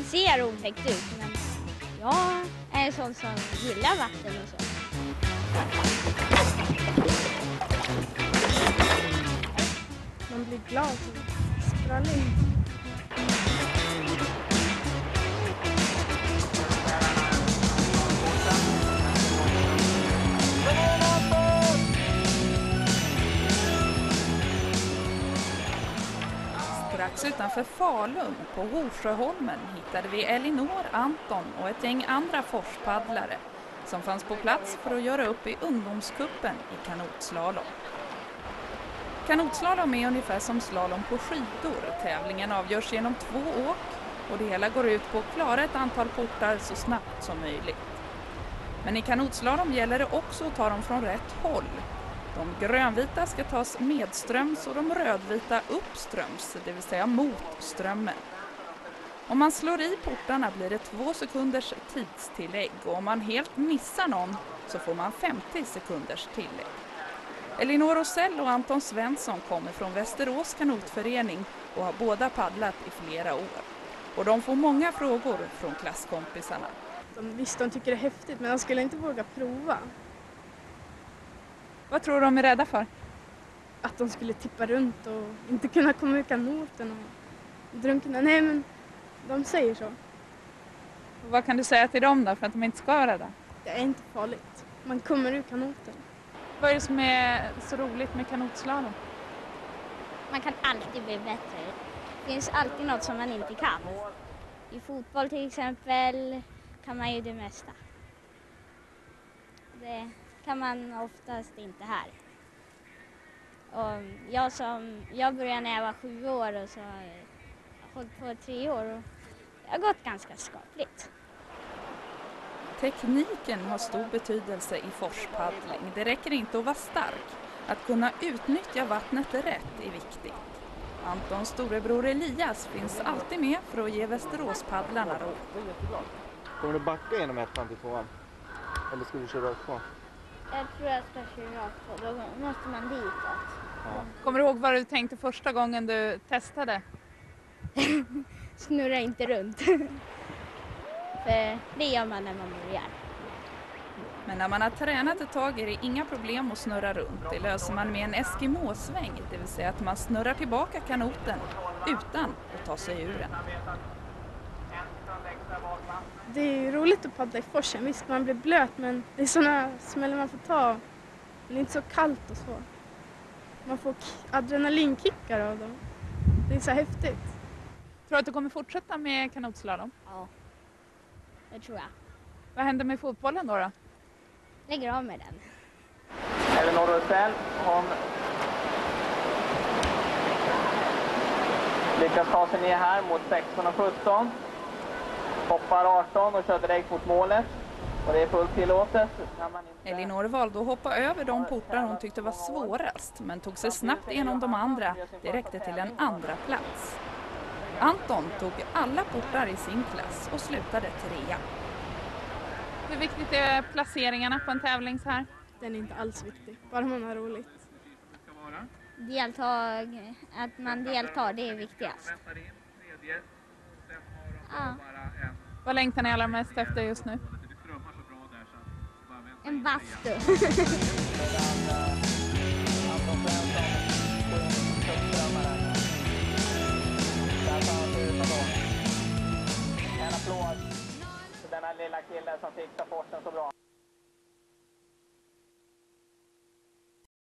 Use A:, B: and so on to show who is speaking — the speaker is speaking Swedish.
A: ser otäckt ut, men jag är en sån som gillar vatten och så.
B: Man blir glad och sprallig.
C: Strax utanför Falun på Horsjöholmen hittade vi Elinor, Anton och ett gäng andra forspaddlare som fanns på plats för att göra upp i ungdomskuppen i kanotslalom. Kanotslalom är ungefär som slalom på skidor. Tävlingen avgörs genom 2 åk och det hela går ut på att klara ett antal portar så snabbt som möjligt. Men i kanotslalom gäller det också att ta dem från rätt håll. De grönvita ska tas medströms och de rödvita uppströms, det vill säga mot strömmen. Om man slår i portarna blir det 2 sekunders tidstillägg och om man helt missar någon så får man 50 sekunders tillägg. Elinor Rosell och Anton Svensson kommer från Västerås kanotförening och har båda paddlat i flera år. Och de får många frågor från klasskompisarna.
B: Visst, de tycker det är häftigt, men de skulle inte våga prova.
C: Vad tror de är rädda för?
B: Att de skulle tippa runt och inte kunna komma ur kanoten och drunkna. Nej, men de säger så.
C: Och vad kan du säga till dem då för att de inte ska vara rädda?
B: Det är inte farligt. Man kommer ur kanoten.
C: Vad är det som är så roligt med kanotslalom?
A: Man kan alltid bli bättre. Det finns alltid något som man inte kan. I fotboll till exempel kan man ju det mesta. Det kan man oftast inte här. Och jag började när jag var 7 år och så har jag hållit på 3 år och det har gått ganska skapligt.
C: Tekniken har stor betydelse i forspaddling. Det räcker inte att vara stark. Att kunna utnyttja vattnet rätt är viktigt. Antons storebror Elias finns alltid med för att ge Västeråspaddlarna råd.
D: Kommer du backa genom 1:an till 2:an? Eller ska du köra rakt på?
A: Jag tror jag ska köra rakt på. Då måste man ditåt.
D: Ja.
C: Kommer du ihåg vad du tänkte första gången du testade?
A: Snurra inte runt. För det gör man när man börjar.
C: Men när man har tränat ett tag är det inga problem att snurra runt. Det löser man med en eskimosväng, det vill säga att man snurrar tillbaka kanoten utan att ta sig ur den.
B: Det är roligt att paddla i forsen. Visst, man blir blöt, men det är sådana smällar man får ta. Det är inte så kallt och så. Man får adrenalinkickar av dem. Det är så häftigt.
C: Tror du att du kommer fortsätta med kanotslalom?
A: Ja, det tror jag.
C: Vad händer med fotbollen då?
A: Lägger av med den.
E: Elinor Rosell, hon lyckas ta sig ner här mot 16 och 17. Hoppar 18 och kör direkt mot målet. Och det är fullt tillåtet.
C: Elinor valde att hoppa över de portar hon tyckte var svårast men tog sig snabbt igenom de andra. Det räckte till en andra plats. Anton tog alla portar i sin klass och slutade 3. Hur viktigt är placeringarna på en tävling så här?
B: Den är inte alls viktig, bara man har roligt.
A: Att man deltar, det är viktigast. Ja.
C: Vad längtar ni allra mest efter just nu?
A: En bastu.
E: En applåd för denna lilla kille som fixar forsen så bra.